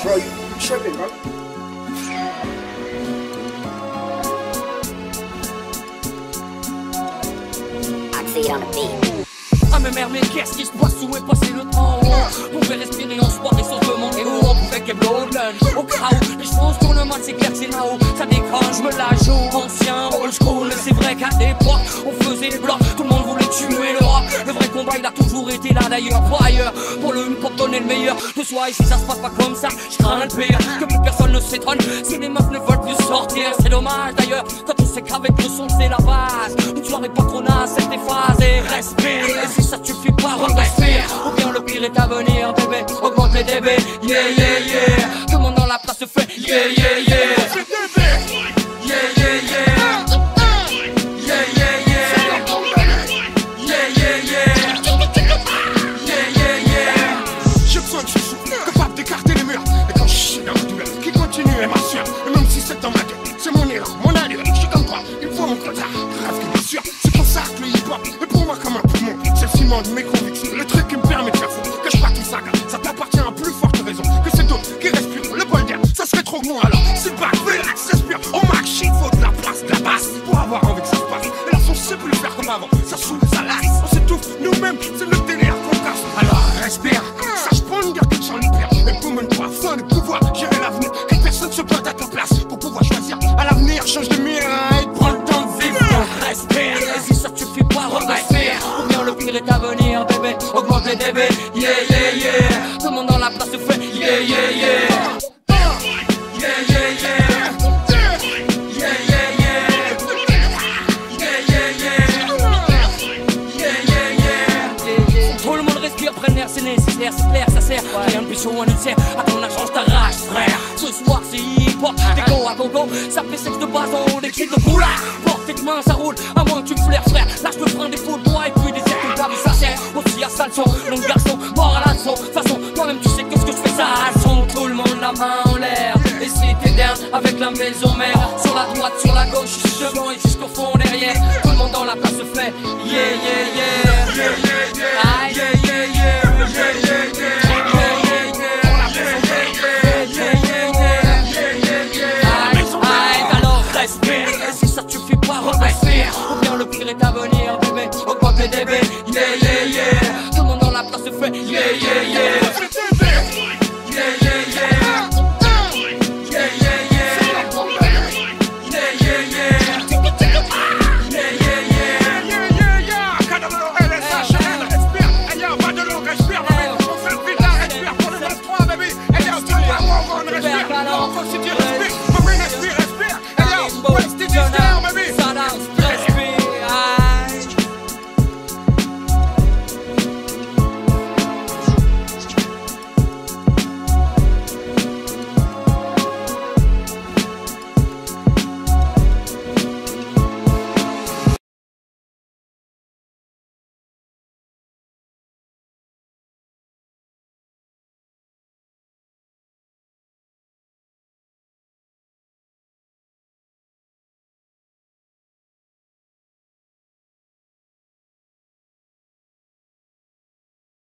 Bro, you tripping, bro. Oxide on the beat. Ah mais merde, mais qu'est-ce qui se passe? Où est passé le temps? On pouvait respirer en soirée sans se demander où. On pouvait qu'elle blow lunch au crowd. Les choses tournent mal, c'est clair que c'est là-haut. Ça déconne, je me la joue. Ancien, old school, c'est vrai qu'à l'époque on faisait les blocs, tout le monde voulait tuer le rock. Le vrai combat il a toujours été là d'ailleurs, pas ailleurs. Pour le hip-hop donner le meilleur de soi. Et si ça se passe pas comme ça, je crains le pire. Que plus personne ne s'étonne si les meufs ne veulent plus sortir. C'est dommage d'ailleurs, quand on sait qu'avec le son c'est la base. Une soirée pas trop naze, c'est déphasé. Respire, et si ça te suffit pas, respire. Ou bien le pire est à venir, bébé. Augmente les dB, yeah yeah yeah. Tout le monde dans la place se fait yeah yeah yeah. Yeah yeah yeah. Yeah yeah yeah. Yeah yeah yeah. Yeah yeah yeah. J'ai besoin de chouchou, capable d'écarter les murs. Et quand je suis dans la douleur, qui continue et m'assure. Et même si c'est dans ma tête, c'est mon élan, mon allure. Je suis comme toi, il faut mon quota. Rêve qui m'assure, c'est pour ça que le hip-hop est pour moi comme un poumon. C'est le ciment de mes convictions, le truc qui me permet de faire fou. Que je parte tout ça, ça t'appartient à plus forte raison que c'est d'autres qui respirent. Le bol d'air, ça serait trop long alors. C'est back, relax, respire. Au max, shit, faut de la place, de la basse. Pour avoir envie que ça se passe. Et là, on sait plus faire comme avant. Ça saoule, ça lasse. On s'étouffe nous-mêmes, c'est le délire qu'on casse. Alors respire, sache prendre une garde sur l'hyper. Et pour me pas afin de pouvoir gérer l'avenir. Que personne se plante à ta place pour pouvoir choisir. À l'avenir, change de mire et prends le temps de vivre. Donc respire, et si ça te suffit pas, respire. Ou bien le pire est à venir, bébé. Augmente les dB, yeah yeah yeah. Tout le monde dans la place se fait yeah yeah yeah. Yeah yeah yeah. Yeah yeah yeah. Yeah yeah yeah. Yeah yeah yeah. Tout le monde respire, prenne l'air, c'est nécessaire, c'est clair, ça sert. Rien de plus chaud, un ulcère, à ton argent, je t'arrache, frère. Ce soir, c'est hip-hop, des go à gogo. Ça fait sexe de base en haut, des clips de boula. Portée de main, ça roule, à moins que tu me flaires, frère. Lâche le frein des faux de bois et puis des étoiles, t'as vu, ça sert. Aussi à sale son, donc garçon, mort à la son. De toute façon, toi-même, tu sais que ce que je fais, ça son. Tout le monde la main en l'air. Et si t'es down avec la maison mère. Sur la droite, sur la gauche, devant et jusqu'au fond, derrière. Tout le monde dans la place se fait yeah yeah yeah. Yeah yeah yeah. Aïe, yeah yeah yeah. Yeah yeah yeah. Respire, et si ça te suffit pas, respire. Ou bien le pire est à venir.